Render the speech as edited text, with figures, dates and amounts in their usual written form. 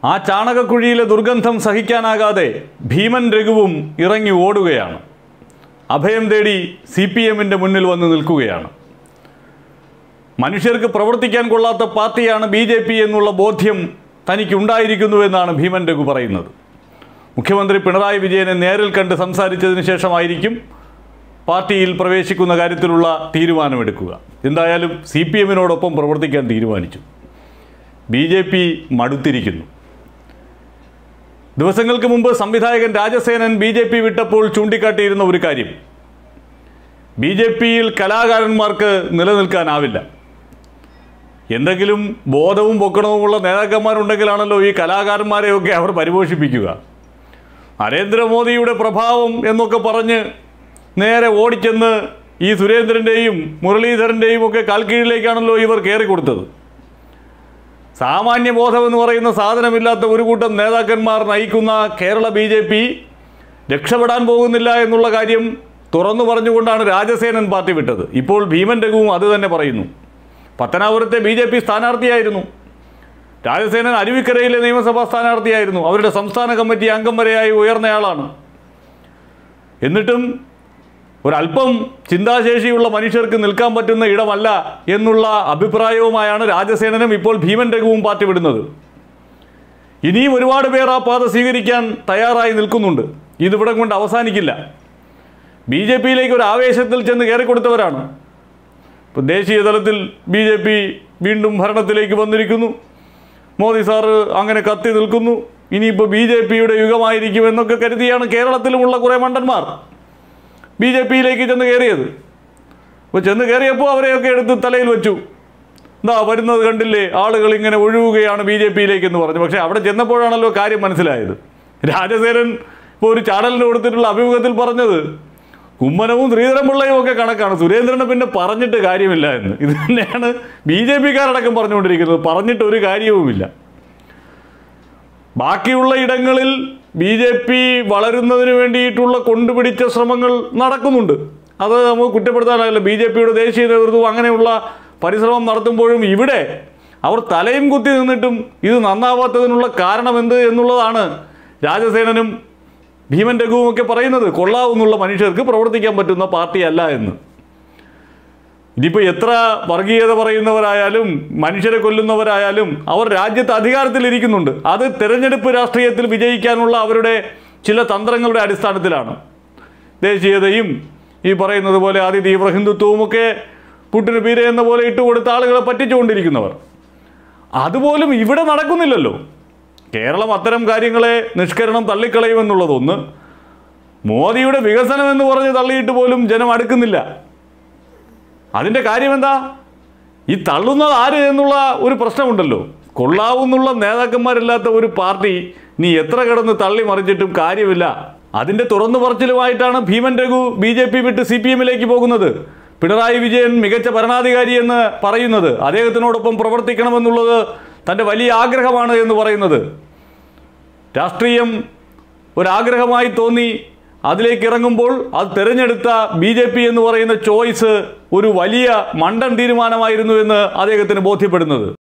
ആ ചാണകക്കുഴിയിലെ ദുർഗന്ധം സഹിക്കാനാകാതെ ഭീമൻ രഘുവും ഇറങ്ങി ഓടുകയാണ്. അഭയം തേടി CPM-ന്റെ മുന്നിൽ വന്ന് നിൽക്കുകയാണ്. മനുഷ്യർക്ക് പ്രവർത്തിക്കാൻ കൊള്ളാത്ത പാർട്ടിയാണ് BJP എന്നുള്ള ബോധ്യം തനിക്കുണ്ടായിരിക്കുന്നുവെന്നാണ് ഭീമൻ രഘു പറയുന്നത്. മുഖ്യമന്ത്രി പിണറായി വിജയനെ നേരിൽ കണ്ട് സംസാരിച്ചതിന് ശേഷമായിരിക്കും പാർട്ടിയിൽ പ്രവേശിക്കുന്ന കാര്യത്തിലുള്ള തീരുമാനമെടുക്കുക. എന്തായാലും CPM-നോടൊപ്പം പ്രവർത്തിക്കാൻ തീരുമാനിച്ചു. BJP മടുത്തിരിക്കുന്നു. ദിവസങ്ങൾക്ക് മുമ്പ് സംവിധായകൻ രാജസേനൻ BJP വിട്ടപ്പോൾ ചൂണ്ടിക്കാട്ടിയിരുന്ന ഒരു കാര്യം, BJP-യിൽ കലാകാരന്മാർക്ക് നിലനിൽക്കാനാവില്ല. എന്തെങ്കിലും ബോധവും പൊക്കണവുമുള്ള നേതാക്കന്മാരുണ്ടെങ്കിലാണല്ലോ ഈ കലാകാരന്മാരെയൊക്കെ അവർ പരിപോഷിപ്പിക്കുക. നരേന്ദ്രമോദിയുടെ പ്രഭാവം എന്നൊക്കെ പറഞ്ഞ് നേരെ ഓടിച്ചെന്ന് ഈ സുരേന്ദ്രൻ്റെയും മുരളീധരൻ്റെയും ഒക്കെ കാൽക്കീഴിലേക്കാണല്ലോ ഇവർ കയറിക്കൊടുത്തത്. സാമാന്യബോധമെന്ന് പറയുന്ന സാധനമില്ലാത്ത ഒരു കൂട്ടം നേതാക്കന്മാർ നയിക്കുന്ന കേരള BJP രക്ഷപ്പെടാൻ പോകുന്നില്ല എന്നുള്ള കാര്യം തുറന്നു പറഞ്ഞുകൊണ്ടാണ് രാജസേനൻ പാർട്ടി വിട്ടത്. ഇപ്പോൾ ഭീമൻ രഘുവും അത് തന്നെ പറയുന്നു. പത്തനാപുരത്തെ BJP സ്ഥാനാർത്ഥിയായിരുന്നു രാജസേനൻ. അരുവിക്കരയിലെ നിയമസഭാ സ്ഥാനാർത്ഥിയായിരുന്നു. അവരുടെ സംസ്ഥാന കമ്മിറ്റി അംഗം വരെയായി ഉയർന്നയാളാണ്. എന്നിട്ടും ഒരല്പം ചിന്താശേഷിയുള്ള മനുഷ്യർക്ക് നിൽക്കാൻ പറ്റുന്ന ഇടമല്ല എന്നുള്ള അഭിപ്രായവുമായാണ് രാജസേനനും ഇപ്പോൾ ഭീമൻ രഘുവും പാർട്ടി വിടുന്നത്. ഇനിയും ഒരുപാട് പേർ ആ പാത സ്വീകരിക്കാൻ തയ്യാറായി നിൽക്കുന്നുണ്ട്. ഇതിവിടം കൊണ്ട് അവസാനിക്കില്ല. BJP-യിലേക്ക് ഒരു ആവേശത്തിൽ ചെന്ന് കയറിക്കൊടുത്തവരാണ്. ഇപ്പോൾ ദേശീയ തലത്തിൽ BJP വീണ്ടും ഭരണത്തിലേക്ക് വന്നിരിക്കുന്നു. മോദി സാറ് അങ്ങനെ കത്തി നിൽക്കുന്നു. ഇനിയിപ്പോൾ BJP-യുടെ യുഗമായിരിക്കുമെന്നൊക്കെ കരുതിയാണ് കേരളത്തിലുമുള്ള കുറേ മണ്ടന്മാർ BJP-യിലേക്ക് ചെന്ന് കയറിയത്. അപ്പോൾ ചെന്ന് കയറിയപ്പോൾ അവരെയൊക്കെ എടുത്ത് തലയിൽ വെച്ചു. എന്താ വരുന്നത് കണ്ടില്ലേ, ആളുകൾ ഇങ്ങനെ ഒഴുകുകയാണ് BJP-യിലേക്ക് എന്ന് പറഞ്ഞു. പക്ഷേ അവിടെ ചെന്നപ്പോഴാണല്ലോ കാര്യം മനസ്സിലായത്. രാജസേനൻ ഇപ്പോൾ ഒരു ചാനലിന് കൊടുത്തിട്ടുള്ള അഭിമുഖത്തിൽ പറഞ്ഞത് കുമ്മനവും ശ്രീധരൻപിള്ളയും ഒക്കെ കണക്കാണ്, സുരേന്ദ്രനെ പിന്നെ പറഞ്ഞിട്ട് കാര്യമില്ല എന്ന്. ഇത് തന്നെയാണ് BJP-കാരടക്കം പറഞ്ഞുകൊണ്ടിരിക്കുന്നത്. പറഞ്ഞിട്ട് ഒരു കാര്യവുമില്ല. ബാക്കിയുള്ള ഇടങ്ങളിൽ BJP വളരുന്നതിന് വേണ്ടിയിട്ടുള്ള കൊണ്ടുപിടിച്ച ശ്രമങ്ങൾ നടക്കുന്നുണ്ട്. അത് നമുക്ക് കുറ്റപ്പെടുത്താനാവില്ല. BJP-യുടെ ദേശീയ നേതൃത്വം അങ്ങനെയുള്ള പരിശ്രമം നടത്തുമ്പോഴും ഇവിടെ അവർ തലയും കുത്തി നിന്നിട്ടും ഇത് നന്നാവാത്തതിനുള്ള കാരണമെന്ത് എന്നുള്ളതാണ് രാജസേനനും ഭീമൻ രഘുവും ഒക്കെ പറയുന്നത്. കൊള്ളാവുന്നുള്ള മനുഷ്യർക്ക് പ്രവർത്തിക്കാൻ പറ്റുന്ന പാർട്ടിയല്ല എന്ന്. ഇതിപ്പോൾ എത്ര വർഗീയത പറയുന്നവരായാലും മനുഷ്യരെ കൊല്ലുന്നവരായാലും അവർ രാജ്യത്ത് അധികാരത്തിലിരിക്കുന്നുണ്ട്. അത് തെരഞ്ഞെടുപ്പ് രാഷ്ട്രീയത്തിൽ വിജയിക്കാനുള്ള അവരുടെ ചില തന്ത്രങ്ങളുടെ അടിസ്ഥാനത്തിലാണ്. ദേശീയതയും ഈ പറയുന്നത് പോലെ അതിതീവ്ര ഹിന്ദുത്വവുമൊക്കെ പുട്ടിന് പീര എന്ന പോലെ ഇട്ടുകൊടുത്ത ആളുകളെ പറ്റിച്ചുകൊണ്ടിരിക്കുന്നവർ. അതുപോലും ഇവിടെ നടക്കുന്നില്ലല്ലോ. കേരളം അത്തരം കാര്യങ്ങളെ നിഷ്കരണം തള്ളിക്കളയുമെന്നുള്ളതൊന്ന്. മോദിയുടെ വികസനം എന്ന് പറഞ്ഞ് തള്ളിയിട്ട് പോലും ജനം അടുക്കുന്നില്ല. അതിൻ്റെ കാര്യമെന്താ? ഈ തള്ളുന്നത് ആര് എന്നുള്ള ഒരു പ്രശ്നമുണ്ടല്ലോ. കൊള്ളാവുന്നുള്ള നേതാക്കന്മാരില്ലാത്ത ഒരു പാർട്ടി നീ എത്ര കിടന്ന് തള്ളി മറിച്ചിട്ടും കാര്യമില്ല. അതിൻ്റെ തുറന്നു പറച്ചിലുമായിട്ടാണ് ഭീമൻ രഘു BJP വിട്ട് CPM-ലേക്ക് പോകുന്നത്. പിണറായി വിജയൻ മികച്ച ഭരണാധികാരി എന്ന് പറയുന്നത്, അദ്ദേഹത്തിനോടൊപ്പം പ്രവർത്തിക്കണമെന്നുള്ളത് തൻ്റെ വലിയ ആഗ്രഹമാണ് എന്ന് പറയുന്നത്, രാഷ്ട്രീയം ഒരാഗ്രഹമായി തോന്നി അതിലേക്ക് ഇറങ്ങുമ്പോൾ അത് തിരഞ്ഞെടുത്ത BJP എന്ന് പറയുന്ന ചോയ്സ് ഒരു വലിയ മണ്ടൻ തീരുമാനമായിരുന്നു എന്ന് അദ്ദേഹത്തിന് ബോധ്യപ്പെടുന്നത്.